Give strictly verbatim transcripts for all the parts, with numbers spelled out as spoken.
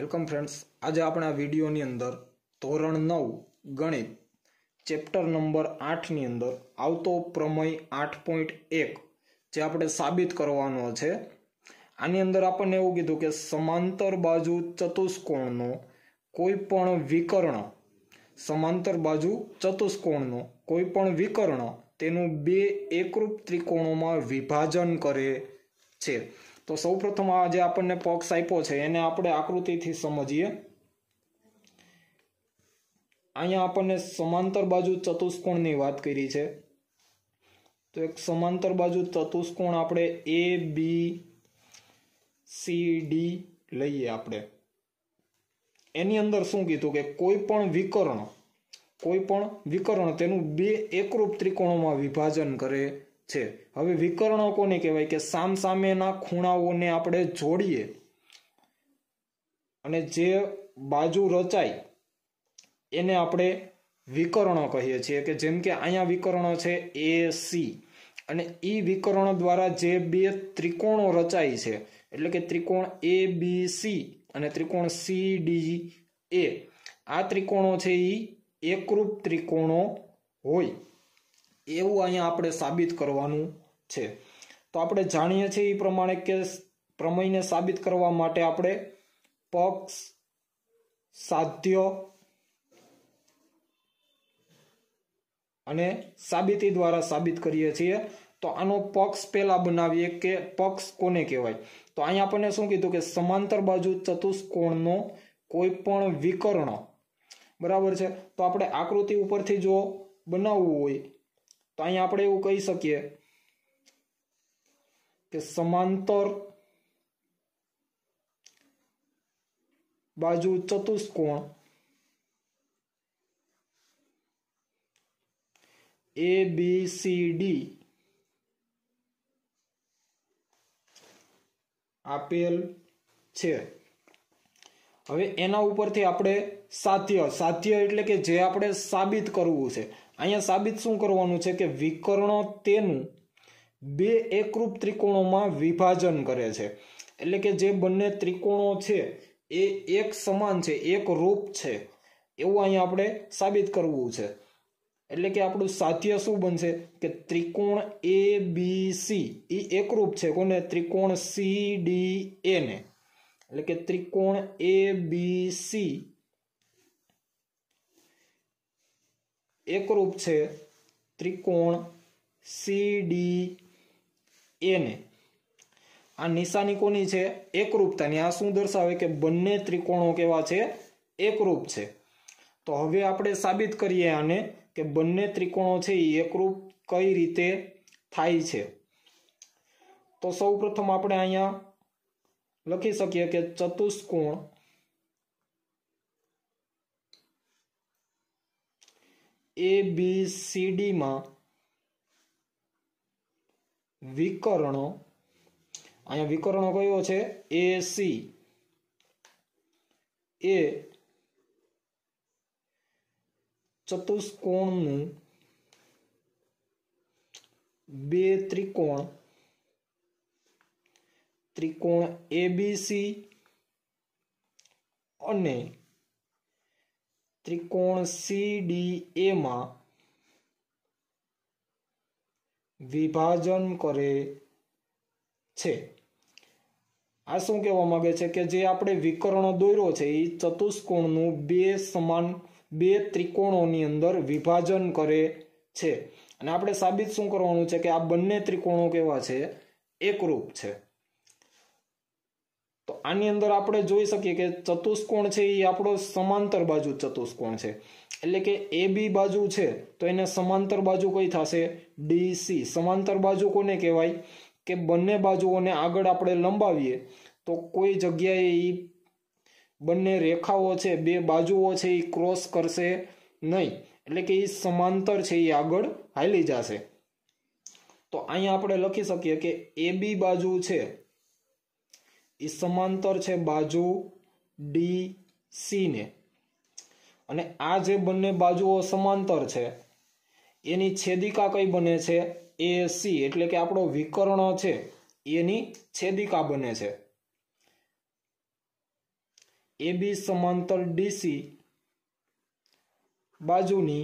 Welcome friends. आज આપણે આ વિડિયોની અંદર ધોરણ નવ ગણિત ચેપ્ટર નંબર આઠ ની અંદર આવતો પ્રમેય આઠ પોઈન્ટ એક જે આપણે સાબિત કરવાનો છે। આની અંદર આપણને એવું કીધું કે સમાંતર બાજુ ચતુષ્કોણનો કોઈપણ વિકર્ણ સમાંતર બાજુ ચતુષ્કોણનો કોઈપણ વિકર્ણ તેનું બે એકરૂપ ત્રિકોણોમાં વિભાજન કરે છે। तो सौ प्रथम आज आपने पक्ष आप्यो छे एने आपणे आकृतिथी समझीए। अहींया आपने समांतर बाजू चतुष्कोणनी वात करी छे, तो एक समांतर बाजू चतुष्कोण आपणे ए बी सी डी लईए। आपणे एनी अंदर शुं कीधुं के कोईपण विकर्ण कोईपण विकर्ण तेनुं बे एकरूप त्रिकोणोमां विभाजन करे छे। हवे विकर्ण कोने कहेवाय के सामसामेना खूणाओने आपणे जोड़ीए अने जे बाजू रचाय एने आपणे विकर्ण कहीए छीए के जेम के अहींया विकर्ण छे ए सी अने ई विकर्ण द्वारा जे बे त्रिकोणो रचाय छे एटले के त्रिकोण ए बी सी अने त्रिकोण सी डी ए आ त्रिकोणो छे ई एकरूप त्रिकोणो होय एवं अहींया आपणे साबित करवानुं छे। तो आपणे जाणीए छीए ई प्रमाणे के प्रमेयने साबित करवा माटे आपणे पक्ष साध्य अने साबिती द्वारा साबित करीए छीए। तो आनो पक्ष पहेला बनावीए के पक्ष कोने कहेवाय। तो अहींया आपणे शुं कीधुं के समांतर बाजू चतुष्कोणनो कोईपण विकर्ण बराबर छे। तो आपणे आकृति उपरथी जो बनावવું હોય तो अहीं आपणे एवुं कही सकीए के समांतर बाजू चतुष्कोण ए बी सी डी आपेल छे। हवे एना उपरथी आपणे साध्य साध्य एटले के जे आपणे साबित करवुं छे। अहींया साबित शुं करवानुं छे के विकर्ण तेनुं बे एकरूप त्रिकोणोमां विभाजन करे छे। एटले के जे बंने त्रिकोणो छे ए एक समान छे एक रूप छे एवुं अहींया आपणे साबित करवुं छे। एटले के आपणुं साध्य शुं बनशे के त्रिकोण ए बी सी ई एकरूप छे कोने त्रिकोण सी डी ए ने एटले के त्रिकोण ए बी सी एकरूप छे त्रिकोण सी डी ए ने। आ निशानी कोनी छे एकरूपतानी। आ शुं दर्शावे के बंने त्रिकोणो केवा छे एकरूप छे। तो हवे आपणे साबित करीए आने के बंने त्रिकोणो छे ई एकरूप कई रीते थाय छे। तो सौ प्रथम आपणे अहींया लखी सकीए के चतुष्कोण ए बी सी डी में विकर्ण अहींया विकर्ण कयो छे ए सी ए चतुष्कोणनुं बे त्रिकोण त्रिकोण ए बी सी अने त्रिकोण सी डी ए में विभाजन करे छे। आ शुं कहेवा मांगे छे के जे आपणे विकर्ण दोर्यो छे ई चतुष्कोणनुं बे समान बे त्रिकोणोनी अंदर विभाजन करे छे। अने आपणे साबित शुं करवानुं छे के आ बंने त्रिकोणो केवा छे एकरूप छे। तो आनी अंदर आपणे जोई सकीए के चतुष्कोण छे ई आपणो समांतर बाजू चतुष्कोण छे। एटले के ए बी बाजू छे तो एने समांतर बाजू कई थशे डी सी। समांतर बाजू कोने कहेवाय के बंने बाजुओने आगळ आपणे लंबावीए तो कोई जग्याए ई बंने रेखाओ छे बे बाजुओ छे ई क्रॉस करशे नहीं। एटले के ई समांतर छे ई आगळ हाली जाशे। तो अहींया आपणे लखी सकीए के ए बी बाजू छे ई समांतर छे बाजू डी सी ने अने आ जे बंने बाजुओ समांतर छे एनी छेदिका कई बने छे ए सी। एटले के आपणो विकर्ण छे एनी छेदिका बने छे। એ બી સમાંતર ડીસી બાજુની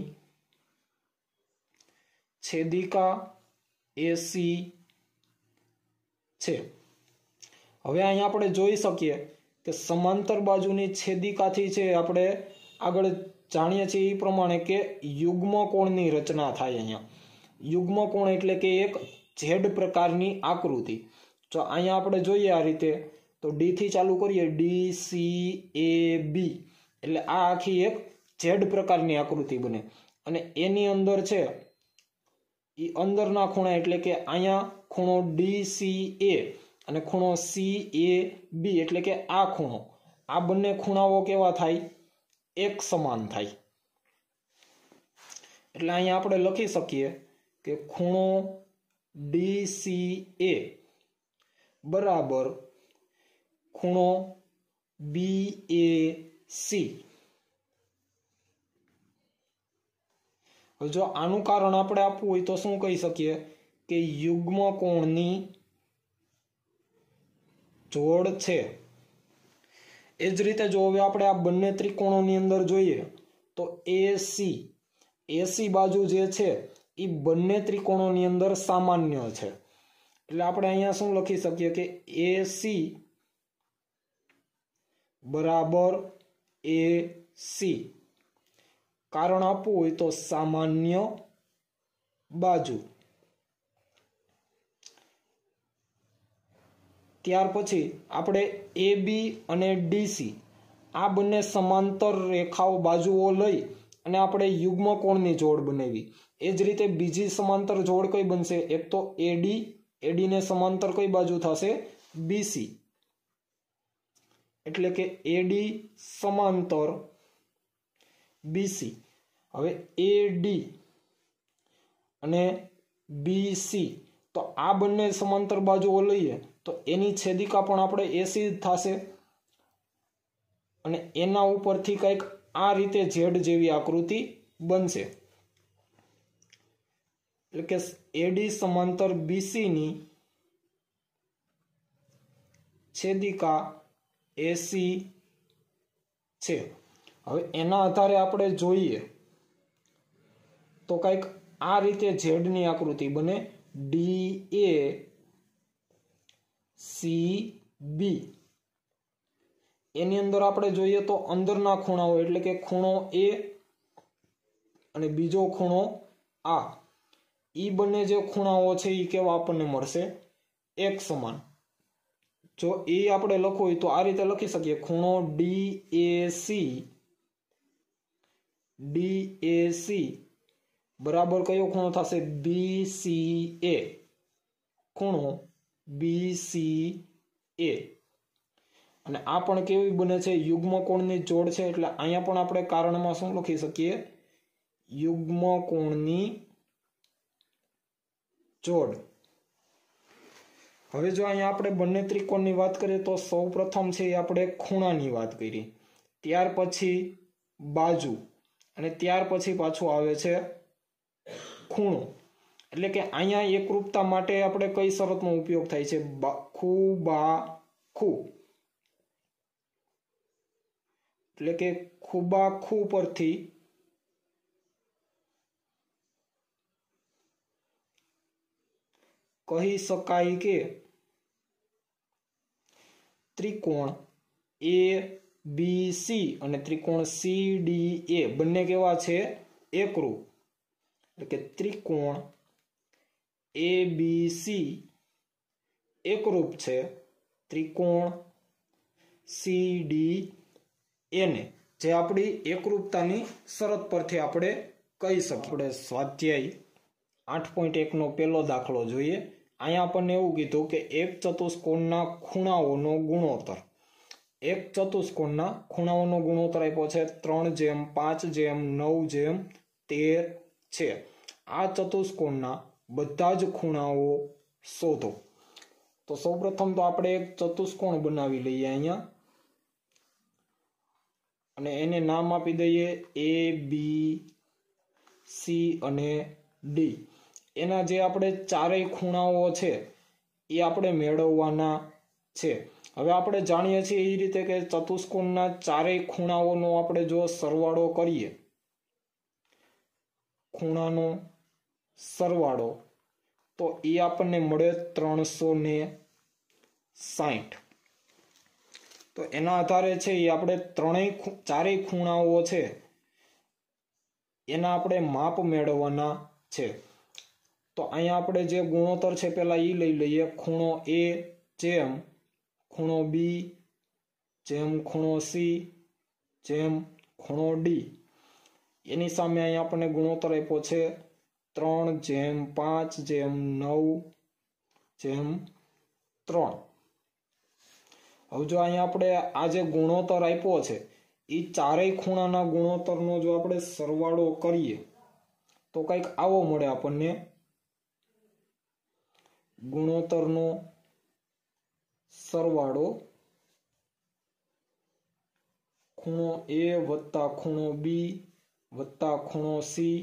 છેદિકા એસી છે। હવે અહીંયા આપણે જોઈ શકીએ કે સમાંતર બાજુની છેદિકાથી છે આપણે આગળ જાણીએ છીએ એ પ્રમાણે કે યુગ્મ કોણની રચના થાય। અહીંયા યુગ્મ કોણ એટલે કે એક ઝેડ પ્રકારની આકૃતિ। જો અહીંયા આપણે જોઈએ આ રીતે તો ડી થી ચાલુ કરીએ, ડી સી એ બી, એટલે આ આખી એક ઝેડ પ્રકારની આકૃતિ બને। અને એની અંદર છે એ અંદરના ખૂણા એટલે કે અહીંયા ખૂણો ડી સી એ અને ખૂણો સી એ બી એટલે કે આ ખૂણો, આ બંને ખૂણાઓ કેવા થાય? એક સમાન થાય। એટલે અહીંયા આપણે લખી શકીએ કે ખૂણો ડી સી એ બરાબર ખૂણો બી એ સી। જો આનું કારણ આપણે આપવું હોય તો શું કહી શકીએ કે યુગ્મ કોણની જોડ છે। એ જ રીતે જો હવે આપણે આ બંને ત્રિકોણોની અંદર જોઈએ તો એસી એસી બાજુ જે છે એ બંને ત્રિકોણોની અંદર સામાન્ય છે। એટલે આપણે અહીંયા શું લખી શકીએ કે એસી બરાબર એસી, કારણ આપવું હોય તો સામાન્ય બાજુ। ત્યાર પછી આપણે એ બી અને ડીસી આ બંને સમાંતર રેખાઓ બાજુઓ લઈ અને આપણે યુગ્મ કોણની જોડ બનાવી। એ જ રીતે બીજી સમાંતર જોડ કઈ બનશે? એક તો એડી, એડી ને સમાંતર કઈ બાજુ થશે? બીસી, એટલે કે એડી સમાંતર બીસી। હવે એડી અને બીસી તો આ બંને સમાંતર બાજુઓ લઈએ તો એની છેદિકા પણ આપણે એસી જ થશે અને એના ઉપરથી કંઈક આ રીતે ઝેડ જેવી આકૃતિ બનશે। એટલે કે એડી સમાંતર બીસી ની છેદિકા એસી છે। હવે એના આધારે આપણે જોઈએ તો કંઈક આ રીતે ઝેડની આકૃતિ બને, ડી એ સી બી। એની અંદર આપણે જોઈએ તો અંદરના ખૂણાઓ એટલે કે ખૂણો એ અને બીજો ખૂણો આ, ઈ બંને જે ખૂણાઓ છે એ કેવા આપણને મળશે? એક સમાન। જો એ આપણે લખવું હોય તો આ રીતે લખી શકીએ, ખૂણો D A C D A C બરાબર કયો ખૂણો થશે? બી સી એ, ખૂણો બી સી એ। અને આ પણ કેવી બને છે? યુગ્મ કોણની જોડ છે। એટલે અહીંયા પણ આપણે કારણમાં શું લખી શકીએ? યુગ્મ કોણની જોડ। હવે જો અહીંયા આપણે બંને ત્રિકોણની વાત કરીએ તો સૌ પ્રથમ છે એ આપણે ખૂણાની વાત કરી, ત્યાર પછી બાજુ અને ત્યાર પછી પાછું આવે છે ખૂણો। એટલે કે અહીંયા એકરૂપતા માટે આપણે કઈ શરતનો ઉપયોગ થાય છે? ખૂ બા ખૂ, એટલે કે ખૂબા ખૂ પરથી કહી શકાય કે ત્રિકોણ એ બી સી અને ત્રિકોણ સી ડી એ બંને કેવા છે? એકરૂપ। એટલે કે ત્રિકોણ એ બી સી એકરૂપ છે ત્રિકોણ સી ડી એ ને, જે આપણી એકરૂપતાની શરત પરથી આપણે કહી શકીએ। આપણે સ્વાધ્યાય આઠ પોઈન્ટ એક નો પહેલો દાખલો જોઈએ। અહીંયા આપણને એવું કીધું કે એક ચતુષ્કોણના ખૂણાઓનો ગુણોત્તર, એક ચતુષ્કોણના ખૂણાઓનો ગુણોત્તર આપ્યો છે ત્રણ જેમ પાંચ જેમ નવ જેમ તેર છે। આ ચતુષ્કોણના બધા જ ખૂણાઓ શોધો। તો સૌપ્રથમ તો આપણે એક ચતુષ્કોણ બનાવી લઈએ અહીંયા અને એને નામ આપી દઈએ એ બી સી અને ડી। એના જે આપણે ચારેય ખૂણાઓ છે એ આપણે મેળવવાના છે। હવે આપણે જાણીએ છીએ એ રીતે કે ચતુષ્કોણના ચારેય ખૂણાઓનો આપણે જો સરવાળો કરીએ, ખૂણાનો સરવાળો, તો એ આપણને મળે ત્રણસો ને સાઠ. તો એના આધારે છે એ આપણે ત્રણેય ચારેય ખૂણાઓ છે એના આપણે માપ મેળવવાના છે. તો અહીંયા આપણે જે ગુણોત્તર છે પેલા એ લઈ લઈએ. ખૂણો એ જેમ ખૂણો બી જેમ ખૂણો સી જેમ ખૂણો ડી. એની સામે અહીંયા આપણને ગુણોત્તર આપ્યો છે ત્રણ જેમ પાંચ જેમ નવ જેમ ત્રણ. હવે જો અહીંયા આપણે આ જે ગુણોત્તર આપ્યો છે એ ચારેય ખૂણાના ગુણોત્તરનો જો આપણે સરવાળો કરીએ તો કંઈક આવો મળે આપણને. ગુણોત્તરનો સરવાળો ખૂણો એ વત્તા ખૂણો બી વત્તા ખૂણો સી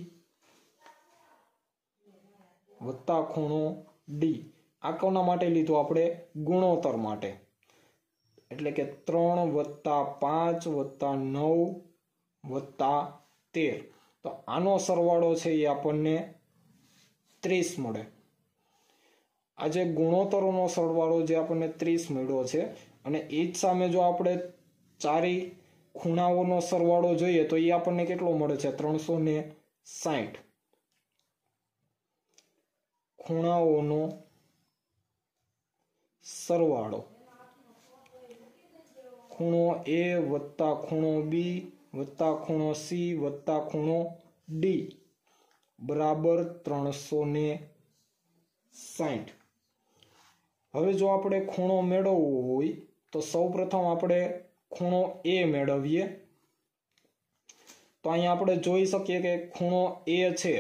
વત્તા ખૂણો ડી. આ કોના માટે લીધું આપણે? ગુણોત્તર માટે. એટલે કે ત્રણ વત્તા પાંચ વત્તા નવ વત્તા તેર. તો આનો સરવાળો છે એ આપણને ત્રીસ મળે. આ જે ગુણોત્તરોનો સરવાળો જે આપણને ત્રીસ મળ્યો છે, અને એ જ સામે જો આપણે ચારેય ખૂણાઓનો સરવાળો જોઈએ તો એ આપણને કેટલો મળે છે? ત્રણસો ને સાઠ. ખૂણાઓનો સરવાળો ખૂણો એ વત્તા ખૂણો બી વત્તા ખૂણો સી વત્તા ખૂણો ડી બરાબર ત્રણસો ને સાઠ. હવે જો આપણે ખૂણો મેળવવો હોય તો સૌ પ્રથમ આપણે ખૂણો એ મેળવીએ. તો અહીંયા આપણે જોઈ શકીએ કે ખૂણો એ છે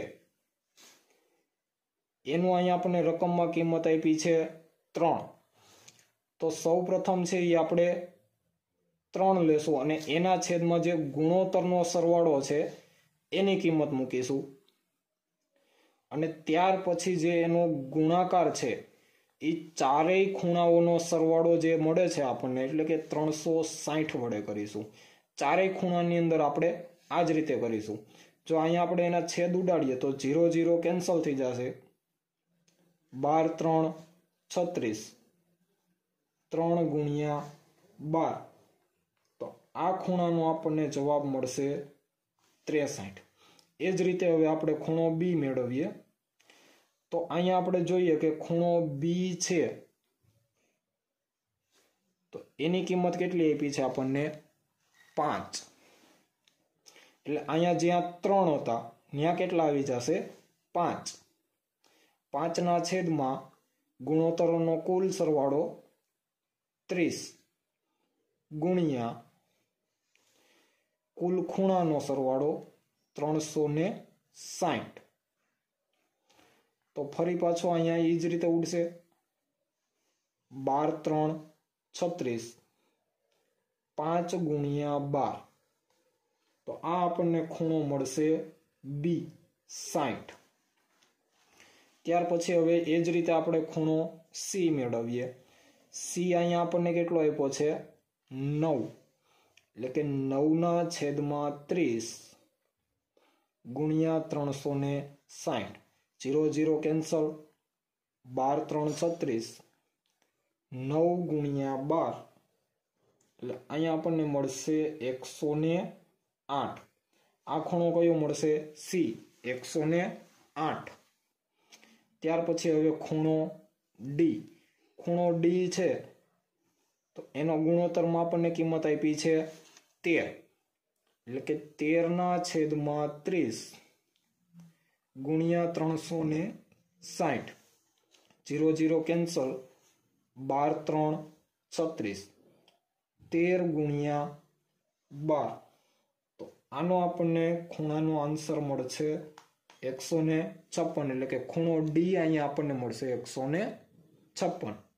એનું અહીંયા આપણને રકમમાં કિંમત આપી છે ત્રણ. તો સૌ પ્રથમ છે એ આપણે ત્રણ લેશું અને એના છેદમાં જે ગુણોત્તરનો સરવાળો છે એની કિંમત મૂકીશું. અને ત્યાર પછી જે એનો ગુણાકાર છે એ ચારેય ખૂણાઓનો સરવાળો જે મળે છે આપણને, એટલે કે ત્રણસો સાઠ વડે કરીશું. ચારેય ખૂણાની અંદર આપણે આ જ રીતે કરીશું. જો અહીંયા આપણે એના છેદ ઉડાડીએ તો ઝીરો ઝીરો કેન્સલ થઈ જશે. બાર ત્રણ છત્રીસ. ત્રણ ગુણ્યા બાર. તો આ ખૂણાનો આપણને જવાબ મળશે ત્રેસઠ. એ જ રીતે હવે આપણે ખૂણો બી મેળવીએ. તો અહીંયા આપણે જોઈએ કે ખૂણો બી છે તો એની કિંમત કેટલી આપી છે આપણને? પાંચ. એટલે અહીંયા જ્યાં ત્રણ હતા ત્યાં કેટલા આવી જશે? પાંચ. પાંચના છેદમાં ગુણોત્તરોનો કુલ સરવાળો ત્રીસ ગુણ્યા કુલ ખૂણાનો સરવાળો ત્રણસો ને સાઠ. તો ફરી પાછો અહીંયા એ જ રીતે ઉડશે. બાર ત્રણ છત્રીસ. પાંચ ગુણ્યા બાર. તો આ આપણને ખૂણો મળશે બી સાઠ. ત્યાર પછી હવે એ જ રીતે આપણે ખૂણો સી મેળવીએ. સી અહીંયા આપણને કેટલો આપ્યો છે? નવ. એટલે કે નવના છેદમાં ત્રીસ ગુણ્યા ત્રણસો ને સાઠ. Zero zero cancel. બાર ત્રણ છત્રીસ. નવ ગુણ્યા બાર એટલે અહીંયા આપણને મળશે એકસો ને આઠ. આ ખૂણો કયો મળશે? સી. એકસો ને આઠ. ત્યાર પછી હવે ખૂણો ડી. ખૂણો ડી છે તો એનો ગુણોત્તરમાં આપણને કિંમત આપી છે તેર. એટલે કે તેરના છેદમાં ત્રીસ ગુણ્યા ત્રણસો ને સાઠ. Zero zero cancel. બાર ત્રણ છત્રીસ. તેર ગુણ્યા બાર. તો આનો આપણને ખૂણાનો આન્સર મળશે એકસો ને છપ્પન. એટલે કે ખૂણો ડી અહીંયા આપણને મળશે એકસો ને છપ્પન.